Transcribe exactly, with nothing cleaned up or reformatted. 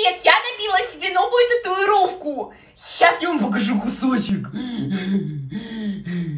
привет! Я набила себе новую татуировку! Сейчас я вам покажу кусочек.